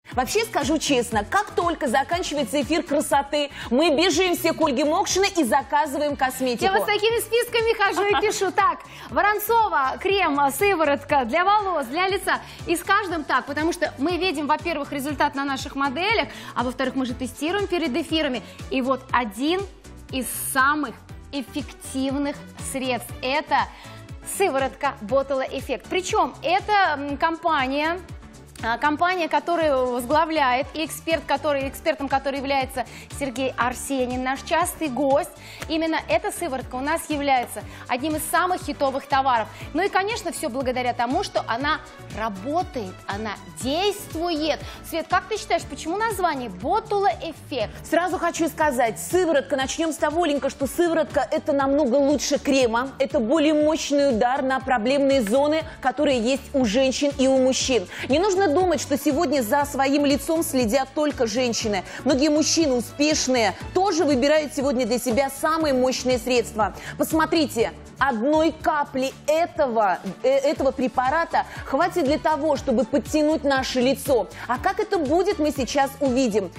Вообще, скажу честно, как только заканчивается эфир красоты, мы бежим все к Ольге Мокшиной и заказываем косметику. Я вот с такими списками хожу и пишу. Так, Воронцова, крем, сыворотка для волос, для лица. И с каждым так, потому что мы видим, во-первых, результат на наших моделях, а во-вторых, мы же тестируем перед эфирами. И вот один из самых эффективных средств – это сыворотка Bottle Effect. Причем это компания, которую возглавляет и экспертом, который является Сергей Арсенин, наш частый гость. Именно эта сыворотка у нас является одним из самых хитовых товаров. Ну и, конечно, все благодаря тому, что она работает, она действует. Свет, как ты считаешь, почему название Bottle Effect? Сразу хочу сказать, сыворотка, начнем с того, Ленька, что сыворотка – это намного лучше крема, это более мощный удар на проблемные зоны, которые есть у женщин и у мужчин. Не нужно думать, что сегодня за своим лицом следят только женщины. Многие мужчины успешные тоже выбирают сегодня для себя самые мощные средства. Посмотрите, одной капли этого препарата хватит для того, чтобы подтянуть наше лицо. А как это будет, мы сейчас увидим.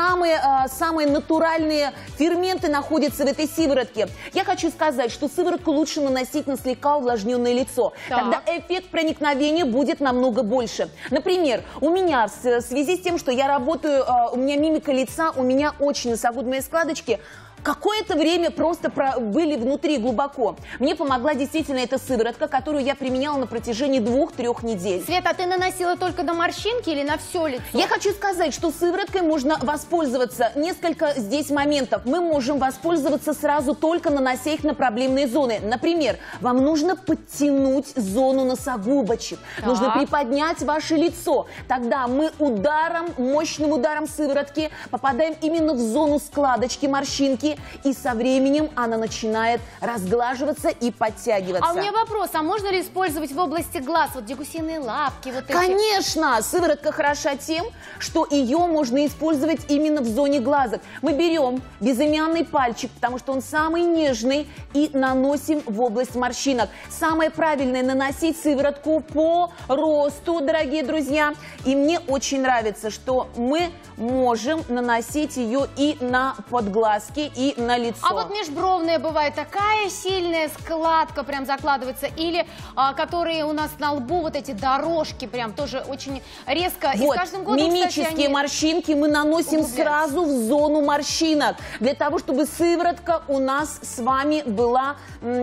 Самые натуральные ферменты находятся в этой сыворотке. Я хочу сказать, что сыворотку лучше наносить на слегка увлажненное лицо. Так. Тогда эффект проникновения будет намного больше. Например, у меня в связи с тем, что я работаю, у меня мимика лица, у меня очень носогубные складочки, какое-то время просто были внутри глубоко. Мне помогла действительно эта сыворотка, которую я применяла на протяжении 2-3 недель. Света, а ты наносила только на морщинки или на все лицо? Я хочу сказать, что сывороткой можно воспользоваться. Несколько здесь моментов. Мы можем воспользоваться сразу только нанося их на проблемные зоны. Например, вам нужно подтянуть зону носогубочек. Так. Нужно приподнять ваше лицо. Тогда мы мощным ударом сыворотки попадаем именно в зону складочки, морщинки. И со временем она начинает разглаживаться и подтягиваться. А у меня вопрос, а можно ли использовать в области глаз, вот где гусиные лапки? Вот эти? Конечно! Сыворотка хороша тем, что ее можно использовать именно в зоне глазок. Мы берем безымянный пальчик, потому что он самый нежный, и наносим в область морщинок. Самое правильное — наносить сыворотку по росту, дорогие друзья. И мне очень нравится, что мы можем наносить ее и на подглазки, и на лицо. А вот межбровная бывает такая сильная складка прям закладывается, или которые у нас на лбу, вот эти дорожки прям тоже очень резко. Вот, и с каждым годом, мимические кстати, морщинки мы наносим сразу в зону морщинок, для того, чтобы сыворотка у нас с вами была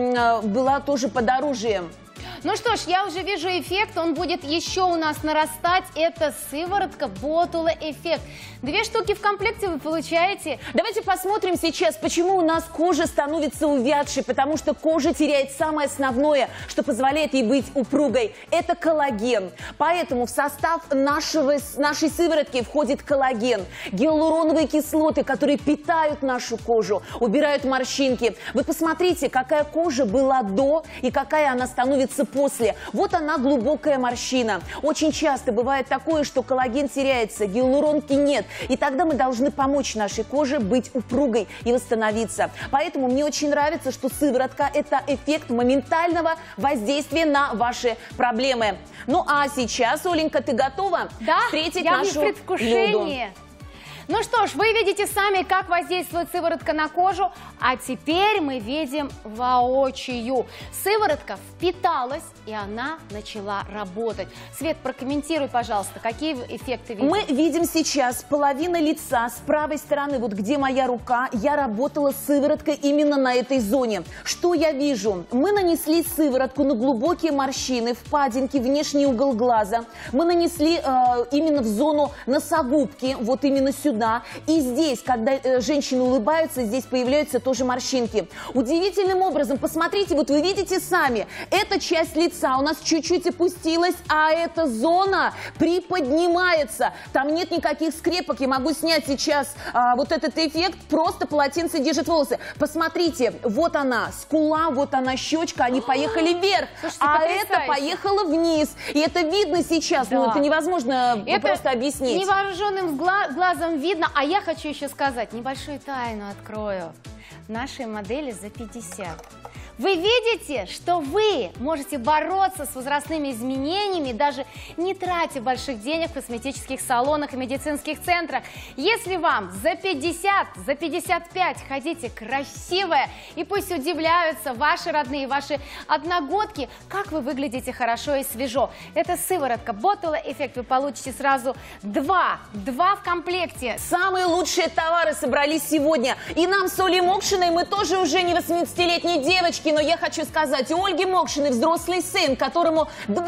тоже под оружием. Ну что ж, я уже вижу эффект, он будет еще у нас нарастать. Это сыворотка Bottle Effect. 2 штуки в комплекте вы получаете. Давайте посмотрим сейчас, почему у нас кожа становится увядшей. Потому что кожа теряет самое основное, что позволяет ей быть упругой. Это коллаген. Поэтому в состав нашей сыворотки входит коллаген. Гиалуроновые кислоты, которые питают нашу кожу, убирают морщинки. Вы посмотрите, какая кожа была до и какая она становится после. Вот она, глубокая морщина. Очень часто бывает такое, что коллаген теряется, гиалуронки нет. И тогда мы должны помочь нашей коже быть упругой и восстановиться. Поэтому мне очень нравится, что сыворотка – это эффект моментального воздействия на ваши проблемы. Ну а сейчас, Оленька, ты готова встретить нашу Люду? Ну что ж, вы видите сами, как воздействует сыворотка на кожу, а теперь мы видим воочию. Сыворотка впиталась, и она начала работать. Свет, прокомментируй, пожалуйста, какие эффекты видим? Мы видим сейчас половина лица с правой стороны, вот где моя рука, я работала сывороткой именно на этой зоне. Что я вижу? Мы нанесли сыворотку на глубокие морщины, впадинки, внешний угол глаза. Мы нанесли именно в зону носогубки, вот именно сюда. И здесь, когда женщины улыбаются, здесь появляются тоже морщинки. Удивительным образом, посмотрите, вот вы видите сами, эта часть лица у нас чуть-чуть опустилась, а эта зона приподнимается. Там нет никаких скрепок. Я могу снять сейчас вот этот эффект, просто полотенце держит волосы. Посмотрите, вот она, скула, вот она, щечка, они поехали вверх, слушайте, а это поехало вниз. И это видно сейчас, да. ну это невозможно просто объяснить. Невооруженным глазом видно. А я хочу еще сказать, небольшую тайну открою. Нашей модели за 50. Вы видите, что вы можете бороться с возрастными изменениями, даже не тратя больших денег в косметических салонах и медицинских центрах. Если вам за 50, за 55 хотите красивое, и пусть удивляются ваши родные, ваши одногодки, как вы выглядите хорошо и свежо. Это сыворотка Bottle Effect, вы получите сразу два в комплекте. Самые лучшие товары собрались сегодня. И нам с Олей Мокшиной, мы тоже уже не 18-летние девочки, но я хочу сказать, у Ольги Мокшиной взрослый сын, которому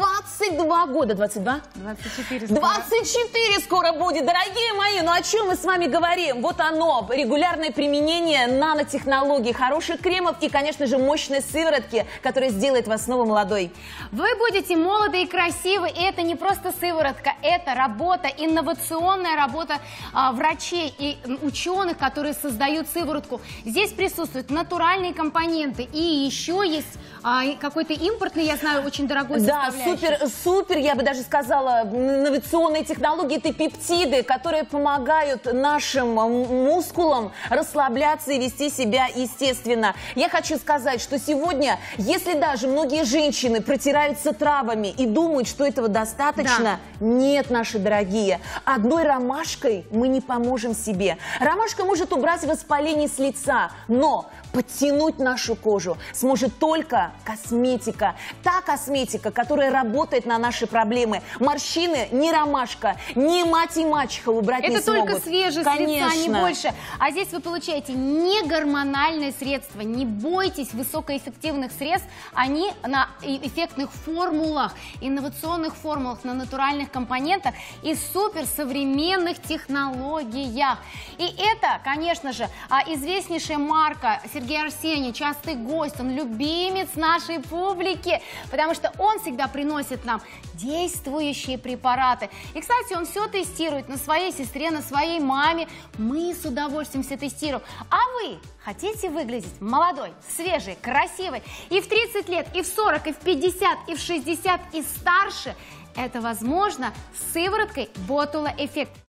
22 года, 22? 24 скоро. 24 скоро будет, дорогие мои. Ну о чем мы с вами говорим? Вот оно, регулярное применение нанотехнологий, хороших кремов и, конечно же, мощной сыворотки, которая сделает вас снова молодой. Вы будете молоды и красивы, и это не просто сыворотка, это работа, инновационная работа врачей и ученых, которые создают сыворотку. Здесь присутствуют натуральные компоненты, и еще есть какой-то импортный, я знаю, очень дорогой составляющий. Да, супер, я бы даже сказала, инновационные технологии, это пептиды, которые помогают нашим мускулам расслабляться и вести себя естественно. Я хочу сказать, что сегодня, если даже многие женщины протираются травами и думают, что этого достаточно, нет, наши дорогие, одной ромашкой мы не поможем себе. Ромашка может убрать воспаление с лица, но подтянуть нашу кожу сможет только косметика. Та косметика, которая работает на наши проблемы. Морщины ни ромашка, ни мать и мачеха убрать не смогут. Это только свежесть с лица, не больше. А здесь вы получаете не гормональные средства. Не бойтесь высокоэффективных средств. Они на эффектных формулах, инновационных формулах, на натуральных компонентах и суперсовременных технологиях. И это, конечно же, известнейшая марка Сергей Арсений, частый гость, он любимец нашей публики, потому что он всегда приносит нам действующие препараты. И, кстати, он все тестирует на своей сестре, на своей маме. Мы с удовольствием все тестируем. А вы хотите выглядеть молодой, свежей, красивой и в 30 лет, и в 40, и в 50, и в 60, и старше? Это возможно с сывороткой Bottle Effect.